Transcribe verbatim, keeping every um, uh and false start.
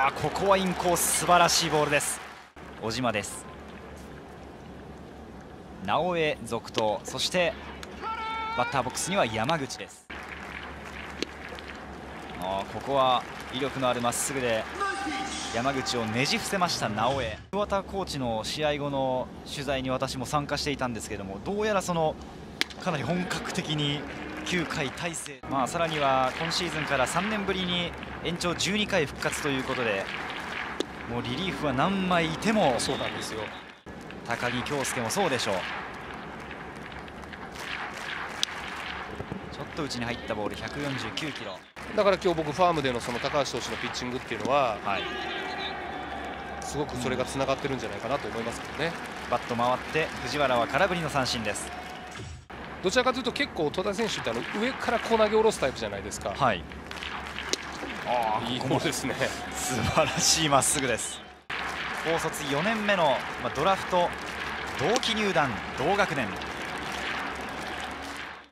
あここはインコース、素晴らしいボールです。小島です。直江続投、そしてバッターボックスには山口です。あここは威力のあるまっすぐで山口をねじ伏せました直江。桑田コーチの試合後の取材に私も参加していたんですけども、どうやらそのかなり本格的にきゅうかい体制、まあ、さらには今シーズンからさんねんぶりに延長じゅうにかい復活ということで、もうリリーフは何枚いてもそうなんですよ。 高木京介もそうでしょう。ちょっと内に入ったボール、ひゃくよんじゅうきゅうキロ。 だから今日僕ファームでのその高橋投手のピッチングっていうのは、はい、すごくそれがつながってるんじゃないかなと思いますけどね。 バット回って藤原は空振りの三振です。 どちらかというと結構戸田選手ってあの上からこう投げ下ろすタイプじゃないですか。 はい。ああいいボールですね。 素晴らしいまっすぐです。高卒よねんめの、まあ、ドラフト同期入団同学年。